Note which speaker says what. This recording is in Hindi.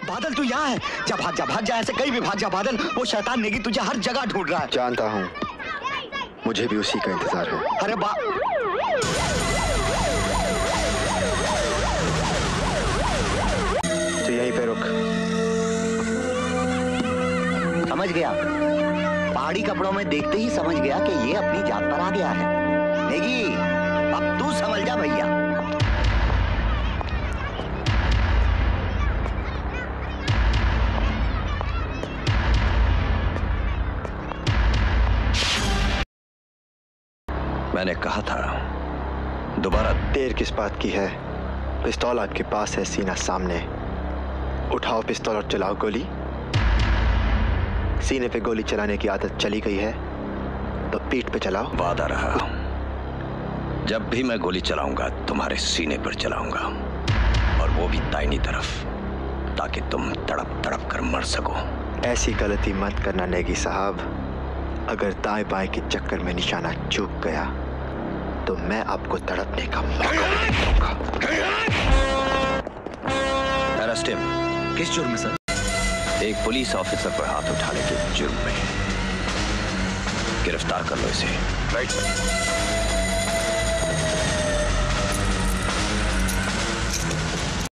Speaker 1: बादल तू यहाँ है, जा भाग जा, ऐसे कहीं भी भाग जा बादल। वो शैतान नेगी तुझे हर जगह ढूंढ रहा है।
Speaker 2: जानता हूँ, मुझे भी उसी का इंतजार है।
Speaker 1: अरे
Speaker 2: तो यहीं पे रुक।
Speaker 1: समझ गया, पहाड़ी कपड़ों में देखते ही समझ गया कि ये अपनी जात पर आ गया है। नेगी, अब तू समझ जा भैया।
Speaker 3: मैंने कहा था दोबारा।
Speaker 2: देर किस बात की है? पिस्तौल आपके पास है, सीना सामने। उठाओ पिस्तौल और चलाओ गोली। सीने पे गोली चलाने की आदत चली गई है तो पीठ पे चलाओ।
Speaker 3: वादा रहा, जब भी मैं गोली चलाऊंगा तुम्हारे सीने पर चलाऊंगा, और वो भी दाहिनी तरफ, ताकि तुम तड़प तड़प कर मर सको।
Speaker 2: ऐसी गलती मत करना नेगी साहब। अगर दाएं बाएं के चक्कर में निशाना चूक गया तो मैं आपको तड़पने का मौका दूंगा।
Speaker 3: Arrest him.
Speaker 1: किस जुर्म में सर?
Speaker 3: एक पुलिस ऑफिसर पर हाथ उठाने के जुर्म में। गिरफ्तार कर लो इसे।
Speaker 2: Right sir.